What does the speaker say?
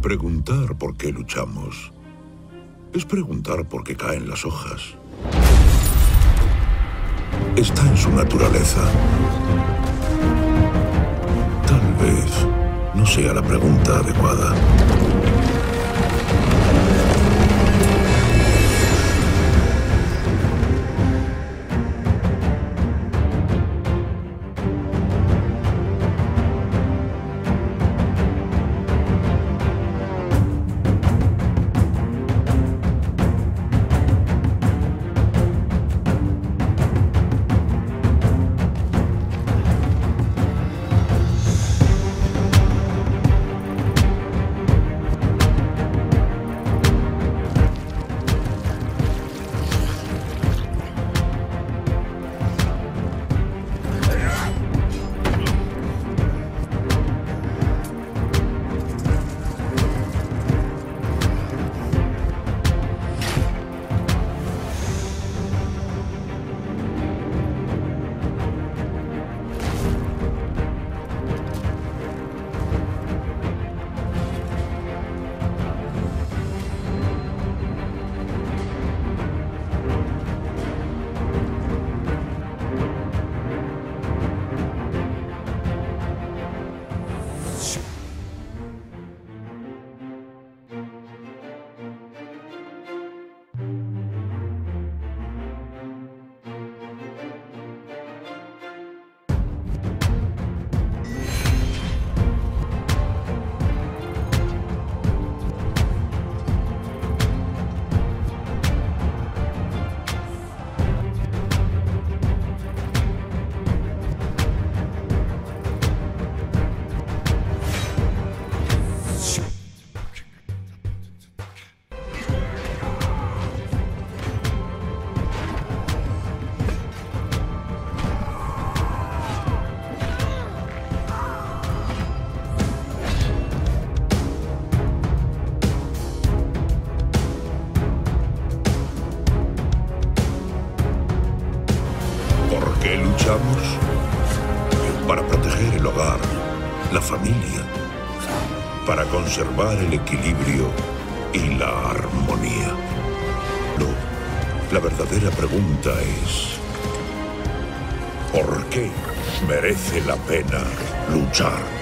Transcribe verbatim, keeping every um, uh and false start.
Preguntar por qué luchamos es preguntar por qué caen las hojas. Está en su naturaleza. Tal vez no sea la pregunta adecuada. ¿Por qué luchamos? Para proteger el hogar, la familia, para conservar el equilibrio y la armonía. No, la verdadera pregunta es: ¿por qué merece la pena luchar?